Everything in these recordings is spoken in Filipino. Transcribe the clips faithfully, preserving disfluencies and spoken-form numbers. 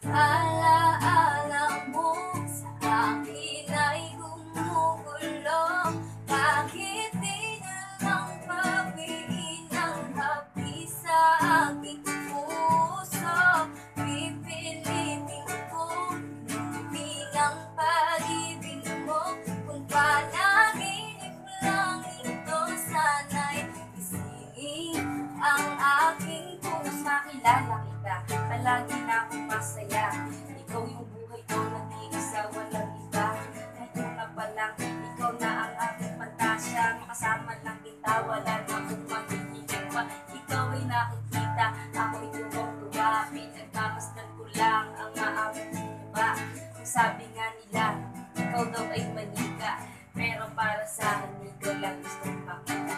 Alaala mo sa akin ay gumugulo. Bakit di na lang pawiin ang hapdi sa aking puso? Pipilitin ko bilang pag-ibig mo. Kung panaginip lang ito, sana'y isingin ang aking puso. Makilala kita, palagi na akong masaya. Ikaw yung buhay ko, nag-iisa, walang iba. Nung una pa lang, ikaw na ang aking pantasya. Makasama lang kita, wala na akong magiging pa. Ikaw ay nakikita, ako'y tuwang-tuwa. Pinagmamasdan ko lang ang maaming iba. Kung sabi nga nila, ikaw daw ay manika, pero para sa akin, ikaw lang gustong makita.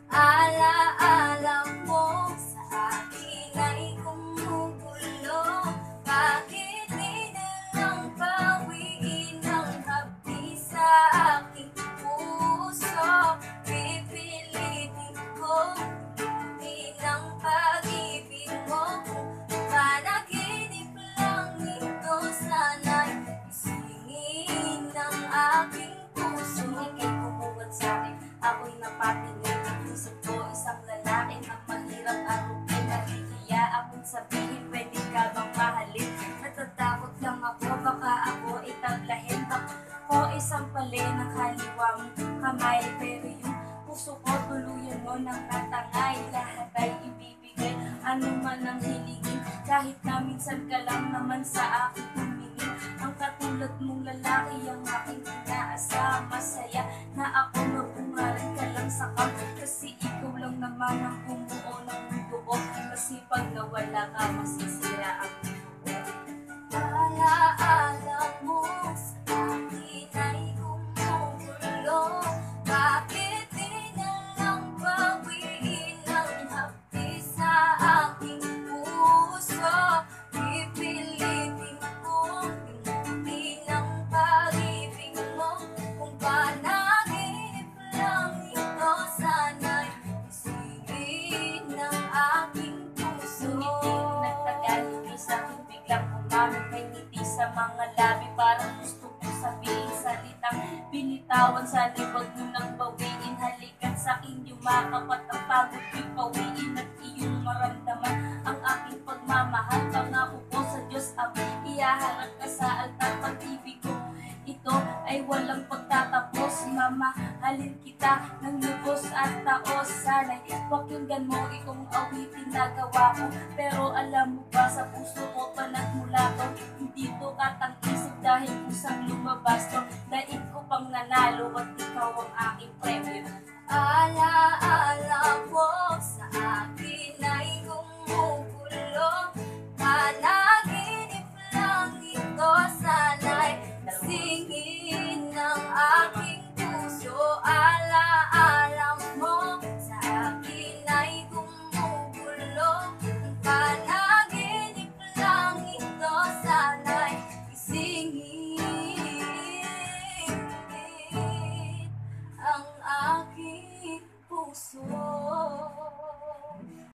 Alaala mo sa akin ay gumugulo. Bakit di na lang pawiin ang hapdi sa aking puso? Pipilitin ko bilang pag-ibig mo. Kung panaginip lang ito, sana'y isingin ng aking puso. Ika'y kumuwag sa'kin, ako'y napatingin. Isip ko isang lalaki na mahirap arupin. Nahihiya akong sabihin, pwede ka bang mahalin? Natatakot lang ako, baka ako itablahin. Ako isang pali ng kaliwa mong kamay, pero yung puso ko tuluyan mo ng natangay. Lahat ay ibibigay, ano man ang hilingin, kahit na minsan ka lang naman sa akin tumingin. Ang katulad mong lalaki ang aking inaasam. Masaya na ako mabungaran ka lang sa kam, kasi ikaw lang naman ang bumuo ng mundo ko. Kasi pag nawala ka, masisira ang mundo ko. Alaala mo sa akin ay gumugulo. Bakit di na lang pawiin ang hapdi sa aking puso? Pipilitin ko bilang pag-ibig mo. Kung panaginip lang ito, sana'y isingin ng aking puso. Ngunit nagtagal, hindi sa'kin biglang umamin. May ngiti sa mga labi, parang gusto ko sabihin salitang binitawan. Sana'y wag mo nang bawiin, halikan sa'kin yumakap at ang pagod ko'y pawiin. At iyong maramdaman ang aking pagmamahal. Pangako ko sa Diyos ang iyaharap ka sa altar. Pag-ibig ko ito ay walang pagtatapos. Mamahalin kita ng lubos at taos. Sana'y pakinggan mo itong awitin na gawa ko. Pero alam mo ba, sa puso ko pa na